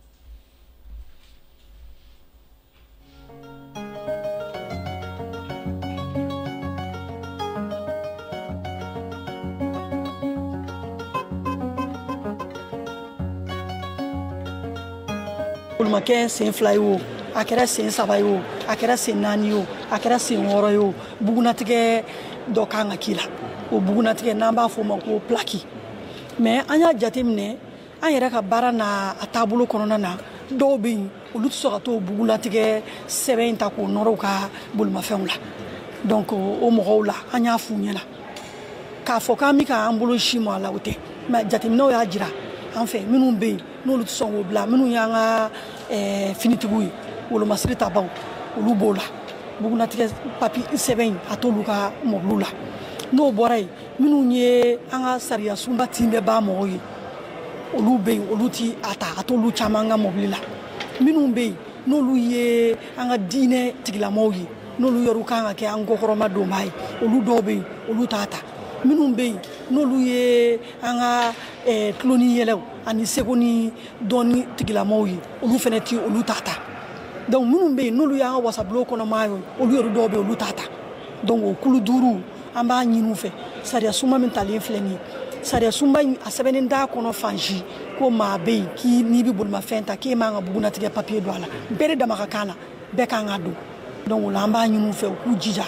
Olmakɛ sen 2 ye o a kɛra sen 3 ye o a kɛra sen 4 ye o a kɛra sen 6 ye o bugunatigɛ dɔ kan ka k'i la o bugunatigɛ n'an b'a fɔ o ma ko plaque mais an y'a jate minɛ an yɛrɛ ka baara n'a a taabolo kɔnɔna na dɔw bɛ yen olu tɛ sɔn ka t'o bugunatigɛ sɛbɛn in ta k'o nɔrɔ u ka bolimafɛnw la donc o mɔgɔw la an y'a f'u ɲɛna k'a fɔ k'an bɛ k'an bolo si mɔ a la o tɛ mais jateminɛw y'a jira an fɛ minnu bɛ yen n'olu tɛ sɔn k'o bila minnu y'an ka finitigiw ye wolomasiri tabaw olu b'o la bugunatigɛ papier sɛbɛn in a t'olu ka mɔbiliw la n'o bɔra yen minnu ye an ka sariya sunba tin bɛ ba mɔgɔw ye olu bɛ yen olu ti a ta a t'olu caman ka mɔbili la minnu bɛ yen n'olu ye an ka diinɛ tigilamɔgɔw ye n'olu yɛrɛ kan ka kɛ an kɔkɔrɔma donbaa ye olu dɔw bɛ yen olu t'a ta minnu bɛ yen n'olu ye an ka tulo ni yɛlɛw ani seko ni dɔnni tigilamɔgɔw ye olu fana ti olu t'a ta donc minnu bɛ yen n'olu y'an ka wasabulon kɔnɔmaa ye olu yɛrɛ dɔw bɛ yen olu t'a ta donc o kulu 5 an b'a ɲini u fɛ sariya sunba min talen filɛ nin ye sariya sunba a sɛbɛnnen t'a kɔnɔ fan si ko maa bɛ yen k'i n'i bɛ bolimafɛn ta k'e man ka bugunatigɛ papier don a la bɛɛ de dama ka kan na bɛɛ kan ka don donc o la an b'a ɲini u fɛ u k'u jija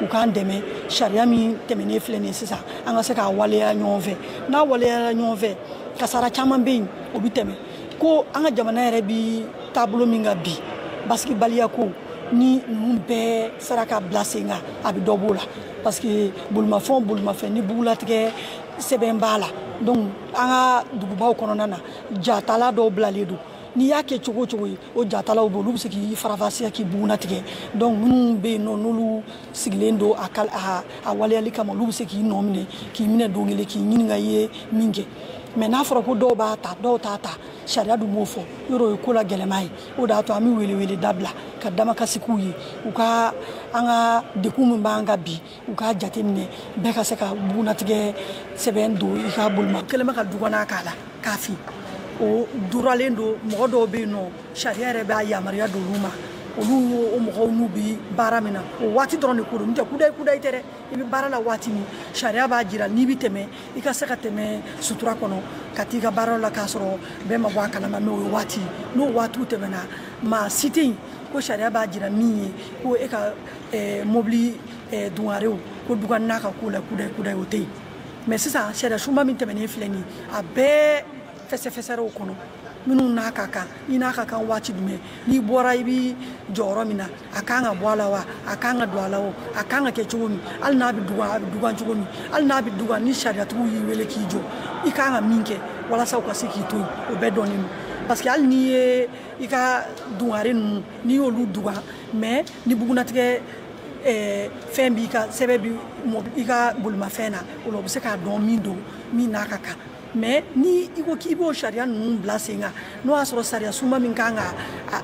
u k'an dɛmɛ sariya min tɛmɛnen filɛ nin ye sisan an ka se k'a waleya ɲɔgɔn fɛ n'a waleyara ɲɔgɔn fɛ kasara caman bɛ yen o bɛ tɛmɛ ko an ka jamana yɛrɛ bi taabolo min ka bi basigibaliya ko ni ninnu bɛɛ sera ka bila sen kan a bɛ dɔ b'o la parce que bolimafɛn ni bugulatigɛ sɛbɛn b'a la donc an ka dugubaw kɔnɔna na jatala dɔw bilalen don n'i y'a kɛ cogo o cogo ye o jatalaw bɛ olu bɛ se k'i farafasiya k'i bugunatigɛ donc minnu bɛ yen nɔ n'olu sigilen don a waleyali kama olu bɛ se k'i nɔ minɛ k'i minɛ don kelen k'i ɲininka i ye min kɛ mais n'a fɔra ko dɔw b'a ta dɔw t'a ta sariya dun b'o fɔ yɔrɔ o ye ko la gɛlɛma ye o de y'a to an bɛ wele dabila ka damakasigiw ye u ka an ka dekun min b'an kan bi u k'a jateminɛ bɛɛ ka se ka bugunatigɛ sɛbɛn don i ka bolima kɛlen bɛ ka dugana k'a la k'a fin o duralen don mɔgɔ dɔw bɛ yen nɔ sariya yɛrɛ b'a yamaruya don olu ma olu o mɔgɔw n'u bi baara min na o waati dɔrɔn de ko don n'o tɛ kudayi tɛ dɛ i bɛ baara la waati min sariya b'a jira n'i bɛ tɛmɛ i ka se ka tɛmɛ sutura kɔnɔ ka t'i ka baara la k'a sɔrɔ bɛɛ ma bɔ a kalama mais o ye waati n'o waatiw tɛmɛna maa si tɛ yen ko sariya b'a jira min ye ko e ka mobili dungarew ko duga n'a ka ko la kudayi o tɛ yen mais sisan sariya sunba min tɛmɛnen filɛ nin ye a bɛɛ fɛsɛfɛsɛrew kɔnɔ minnu n'a ka kan i n'a ka kan waati jumɛn n'i bɔra i bi jɔyɔrɔ min na a kan ka bɔ a la wa a kan ka don a la o a kan ka kɛ cogo min hali n'a bɛ dugan a bɛ dugan cogo min hali n'a bɛ dugan ni sariyatigiw y'i wele k'i jɔ i kan ka min kɛ walasa u ka se k'i to yen o bɛɛ dɔnnen don parce que hali n'i ye i ka dungare ninnu n'i y'olu dugan mais ni bugunatigɛ fɛn b'i ka sɛbɛn bi i ka bolimafɛn na o la u bɛ se k'a dɔn min don min n'a ka kan mais ni i ko k'i b'o sariya ninnu bila sen kan n'o y'a sɔrɔ sariya sunba min kan ka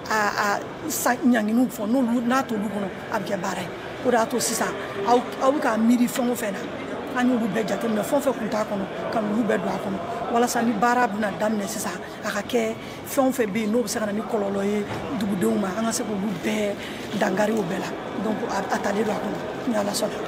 ɲanginiw fɔ n'a t'olu kɔnɔ a bɛ kɛ baara ye o de y'a to sisan aw bɛ k'a miiri fɛn o fɛn na an y'olu bɛɛ jateminɛ fɛn o fɛn kun t'a kɔnɔ ka n'olu bɛɛ don a kɔnɔ walasa ni baara bɛna daminɛ sisan a ka kɛ fɛn o fɛn bɛ yen n'o bɛ se ka na ni kɔlɔlɔ ye dugudenw ma an ka se k'olu bɛɛ dankari o bɛɛ la donc a talen don a kɔnɔ ni Ala sɔnna.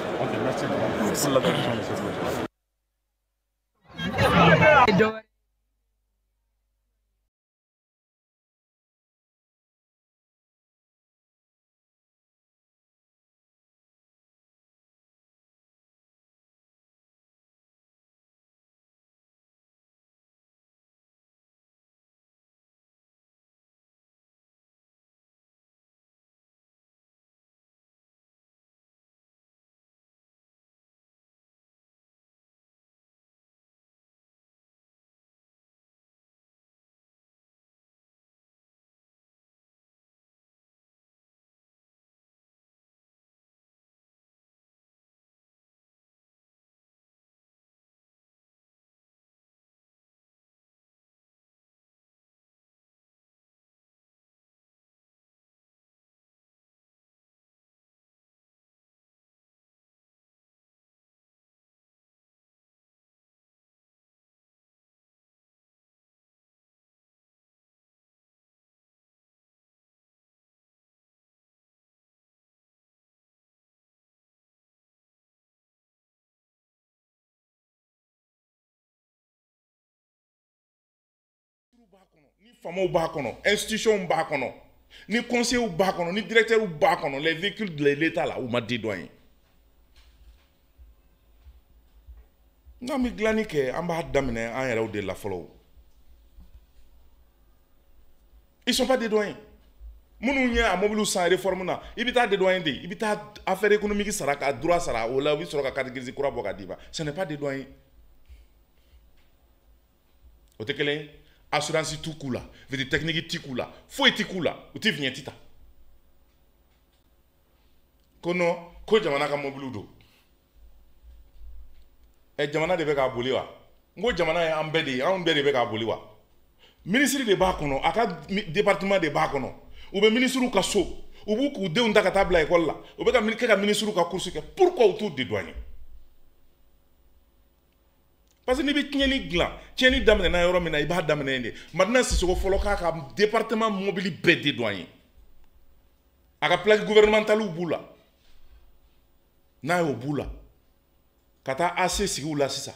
Ni faamaw b'a kɔnɔ, institutions b'a kɔnɔ, ni conseillers b'a kɔnɔ, ni directeurs b'a kɔnɔ, les véhicules de l'État là, ou ma dédouane. N'an bɛ dilanni kɛ an b'a daminɛ an yɛrɛw de la fɔlɔ. Ils sont pas dédouanés. Minnu ye a mobile san réforme na, i bɛ taa dédouané de, i bɛ taa affaire économique sara ka droit sara, o la u bɛ sɔrɔ ka carte grise kura bɔ ka d'i ma. Ce n'est pas dédouané. O tɛ kelen ye. Assurance tout coup là, veut technique tout coup là, faut tout coup là, ou tu viens tita. Kono, ko jamana ka mobile do. Jamana de be ka boli wa. Ngo jamana ye an bɛɛ de be ka boli wa. Ministre de b'a kɔnɔ, a ka département de b'a kɔnɔ. U bɛ ministre ka so, u b'u k'u denw ta ka taa bila école la. U bɛ ka ministre ka course kɛ. Pourquoi u t'u dédouaner? Parce que ni bɛ tiɲɛni dilan, tiɲɛni daminɛna yɔrɔ min na i b'a daminɛ de. Maintenant Sisoko fɔlɔ k'a ka département mobile bɛɛ dédouaner. A ka plaque gouvernementale b'u la. N'a y'o b'u la, ka taa AC sigi u la sisan.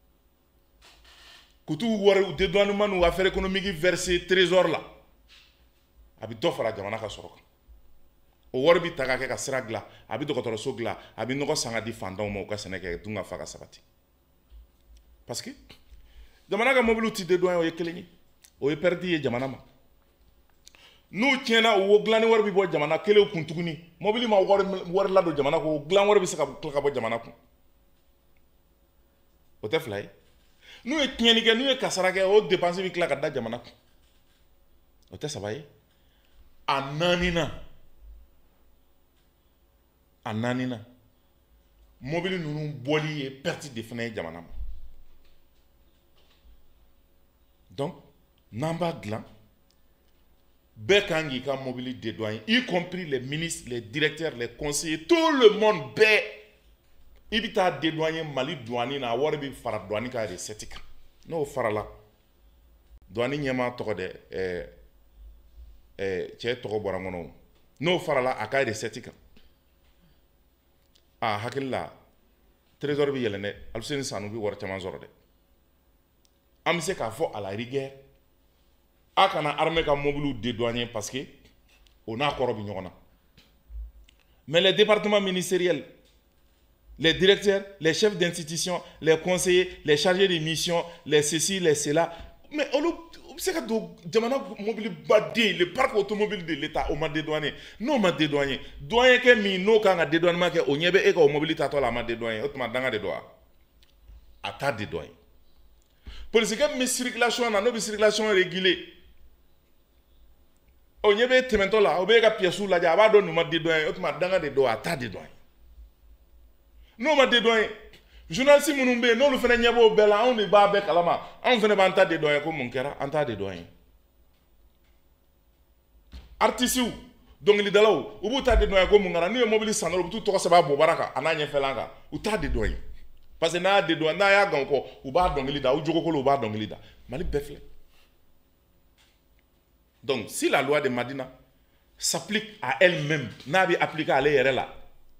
K'u t'u wari u dédouanement n'u affaire économique verser trésor la. A bɛ dɔ fara jamana ka sɔrɔ kan. o wari bi ta ka kɛ ka sira dilan a bi dɔgɔtɔrɔso dilan a bi nɔgɔ san ka di fantanw ma u ka sɛnɛ kɛ dun ka fa ka sabati parce que jamana ka mobiliw ti dédouané o ye kelen ye o ye perte ye jamana ma n'u tiɲɛna o dilanni wari bi bɔ jamana kelen kun tuguni mobili ma wari ladon jamana ko dilan wari bi se ka tila ka bɔ jamana kun o tɛ fila ye n'u ye tiɲɛni kɛ n'u ye kasara kɛ o dépense bi tila ka da jamana kun o tɛ saba ye a naanina mobili ninnu bɔli ye perte de fana ye jamana ma donc n'an b'a dilan bɛɛ kan k'i ka mobili dédouaner y compris les ministres les directeurs les conseillers tout le monde bɛɛ i bi taa dédouaner Mali douane na a wari bi fara douane ka recette kan n'o farala douane ɲɛmaa tɔgɔ de cɛ tɔgɔ bɔra n kɔnɔ n'o farala a ka recette kan a hakili la trésor bi yɛlɛn dɛ Alfuseni Sanu bi wari caman sɔrɔ dɛ an bɛ se k'a fɔ à la rigueur a kana armée ka mobiliw dédouaner parce que o n'a kɔrɔ bi ɲɔgɔn na mais les départements ministériels les directeurs les chefs d'institution les conseillers les chargés de mission les ceci les cela mais olu bɛ se ka don jamana mobili baden le parc automobile de l'État o ma dédouaner n'o ma dédouaner douanier kɛ min n'o kan ka dédouanement kɛ o ɲɛ bɛ e ka o mobili tatɔ la a ma dédouaner o tuma danga de don wa a t'a dédouaner polisikɛ min bɛ circulation na n'o bɛ circulation réguler o ɲɛ bɛ tɛmɛtɔ la o bɛ e ka pièces lajɛ a b'a dɔn nin ma dédouaner o tuma danga de don a t'a dédouaner n'o ma dédouaner journaliste minnu bɛ yen n'olu fana ɲɛ b'o bɛɛ la anw de b'a bɛɛ kalama anw fana b'an ta dédouaner ko mun kɛra an t'a dédouaner artistes dɔnkilidalaw u b'u ta dédouaner ko mun kɛra n'u ye mobili san dɔrɔn u bɛ t'u tɔgɔ sɛbɛn a bobara kan a n'a ɲɛfɛlan kan u t'a dédouaner parce que n'a y'a dédouaner n'a y'a gan kɔ u b'a dɔnkili da u jogokolo u b'a dɔnkili da Mali bɛɛ filɛ donc si la loi de Madina s'applique à elle-même n'a bɛ appliquer ale yɛrɛ la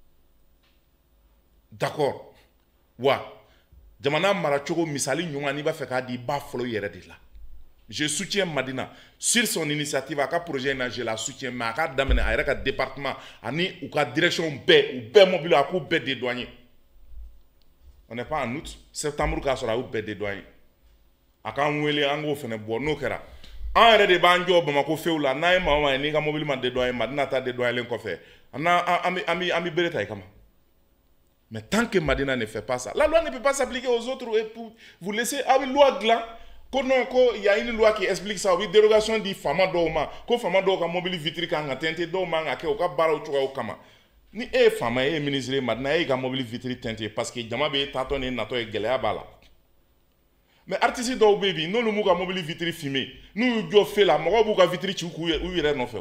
d'accord wa jamana maracogo misali ɲuman n'i b'a fɛ k'a di i b'a fɔlɔ i yɛrɛ de la je soutiens Madina sur son initiative a ka projet in na je la soutiens mais a ka daminɛ a yɛrɛ ka département ani u ka direction bɛɛ u bɛɛ mobile a k'u bɛɛ dédouaner on n'est pas en août septembre k'a sɔrɔ a y'u bɛɛ dédouaner a k'an wele an k'o fana bɔ n'o kɛra an yɛrɛ de b'an jɔ Bamako fewu la n'a ye maa o maa ye n'i ka mobile ma dédouaner Madina ta dédouaner kɔfɛ an bɛ bere ta i kama. Mais tant que Madina ne fait pas ça, la loi ne peut pas s'appliquer aux autres et pour vous laisser avec loi glan. Il y a une loi qui explique ça. Oui, dérogation dit fama doma. Ko fama doka mobile vitri kanga tente doma ngake oka bara uchuka okama. Ni fama ministre Madina ka mobile vitri tente parce que jama be tato ne nato e gelea bala. Mais artiste do baby no lu muka mobile vitri filmé. Nous jo fait la mo buka vitri chi ku yere no fe.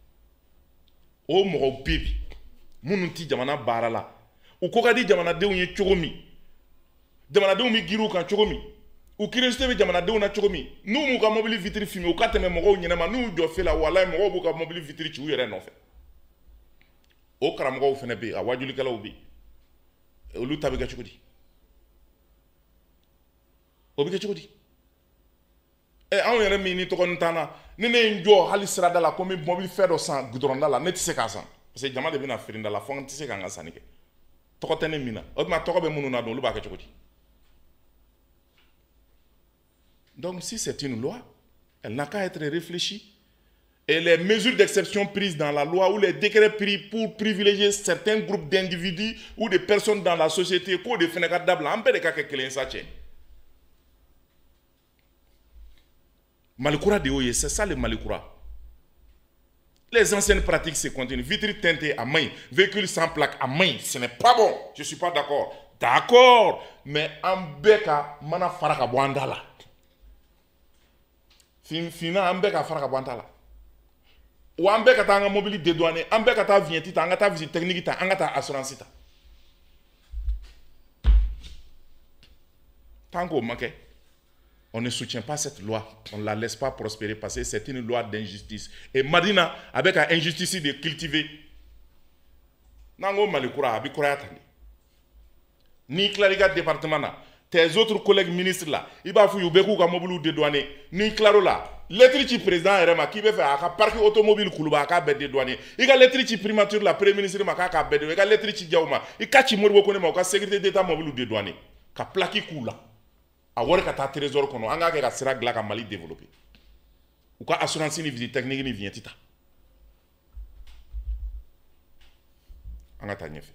O mo baby. Munu ti jamana bara la. U ko ka di jamanadenw ye cogo min jamanadenw mi giru kan cogo min u curiosité bɛ jamanadenw na cogo min n'u m'u ka mobili vitre filmé u ka tɛmɛ mɔgɔw ɲɛnama n'u jɔ fɛ la walayi mɔgɔw b'u ka mobili vitre ci u yɛrɛ nɔfɛ o karamɔgɔw fana bɛ yen a wajulikɛlaw bɛ yen olu ta bɛ kɛ cogo di o bɛ kɛ cogo di anw yɛrɛ min ni tɔgɔ t'an na ni ne ye n jɔ hali sirada la ko n bɛ mobili fɛn dɔ san goudron da la ne tɛ se k'a san parce que jama de bɛna feere da la fo n tɛ se k'an ka sanni kɛ tɔgɔ tɛ ne min na o tuma tɔgɔ bɛ minnu na dɔn olu b'a kɛ cogo di donc si c'est une loi elle n'a qu'à être réfléchie et les mesures d'exception prises dans la loi ou les décrets pris pour privilégier certains groupes d'individus ou de personnes dans la société k'o de fana ka dabila an bɛɛ de ka kɛ kelen sa cɛ Malikura de y'o ye c'est ça le Malikura. Les anciennes pratiques se continuent. Vitre teintée à main, véhicule sans plaque à main, ce n'est pas bon. Je ne suis pas d'accord. D'accord, mais ambeka mana faraka boandala. Fina ambeka faraka boandala. Ou ambeka ta mobile dédouané, ambeka ta vignette, ta ta visite technique, ta ta assurance ta. Tant qu'on manque, on ne soutient pas cette loi, on ne la laisse pas prospérer parce que c'est une loi d'injustice. Et Madina, avec une injustice de cultiver, Nango Malikura, Abikura Tani. Ni Clariga département, tes autres collègues ministres là il b'a fouiller beaucoup ka mobile dédouané ni claro là lettre ci président RMA qui veut faire ka parc automobile kuluba ka be dédouané il ka lettre ci primature la premier ministre ma ka be il ka lettre ci diawma il ka ci morbo ko ne ma ka sécurité d'état mobile dédouané ka plaki kula a wori ka ta trésor kono anga ke ka sira gla ka Mali développer ou ka assurance ni visite technique ni vient tita anga ta ñefe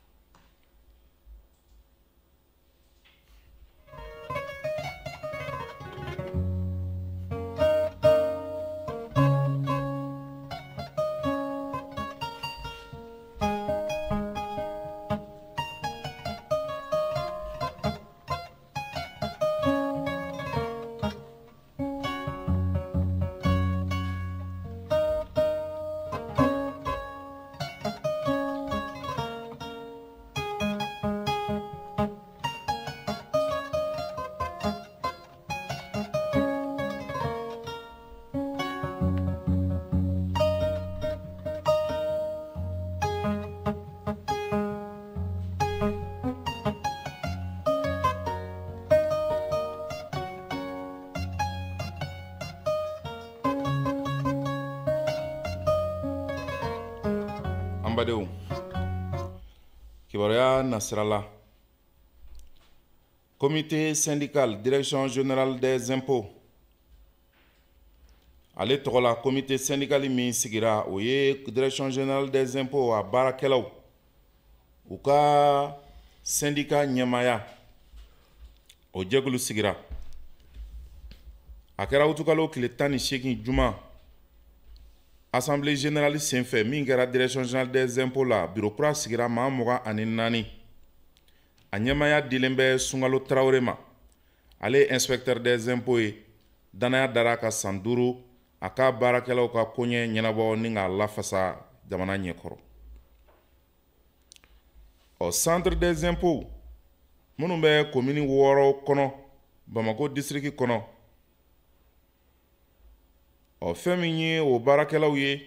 Ambadeu Kibaroya Nasrallah Comité syndical Direction générale des impôts ale togola comité syndical min sigira o ye Direction générale des impôts a barakelaw u ka syndicat ɲɛmaya o jɛkulu sigira a kɛra utukalo tile 18 juma Assemblée générale senfɛ min kɛra Direction générale des impôts la bureau kura sigira maa 24 a ɲɛmaya dilen bɛ Sunkalo Tarawele ma ale inspecteur des impôts ye danaya dara ka san 5 a ka baarakɛlaw ka koɲɛ ɲɛnabɔ ni ka lafasa jamana ɲɛkɔrɔ centre des impôts minnu bɛ commune 6 kɔnɔ Bamako district kɔnɔ fɛn min ye o baarakɛlaw ye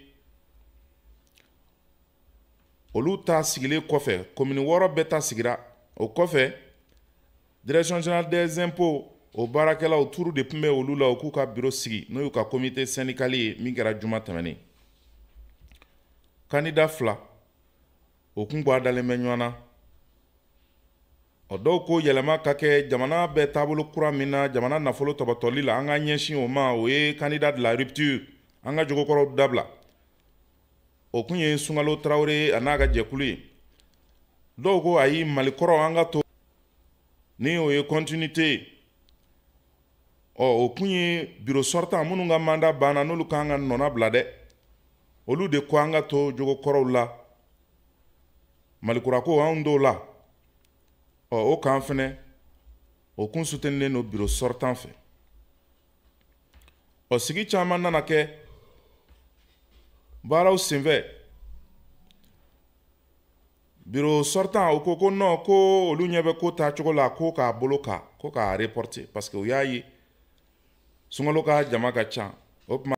olu ta sigilen kɔfɛ commune 6 bɛɛ ta sigira o kɔfɛ Direction générale des impôts o baarakɛlaw turu de tun bɛ olu la u k'u ka bureau sigi n'o y'u ka comité syndical ye min kɛra juma tɛmɛnen candidat 2 o kun bɔ a dalen bɛ ɲɔgɔn na dɔw ko yɛlɛma ka kɛ jamana bɛ taabolo kura min na jamana nafolo tɔbɔtɔli la an ka ɲɛsin o ma o ye candidat de la rupture an ka jogokɔrɔw dabila o kun ye Sunkalo Tarawele a n'a ka jɛkulu ye dɔw ko ayi malikɔrɔ an ka to ni o ye continuité o kun ye bureau sortant minnu ka mandat banna n'olu kan ka nɔna bila dɛ olu de ko an ka to jogokɔrɔw la malikura ko anw dɔw la o kan fɛnɛ o kun soutenir no bureau sortant fɛ sigi caman nana kɛ baaraw senfɛ bureau sortant o ko non ko olu ɲɛ bɛ ko ta cogo la ko k'a bolo ka ko k'a reporter parce que o y'a ye Sunkalo ka jama ka ca o kuma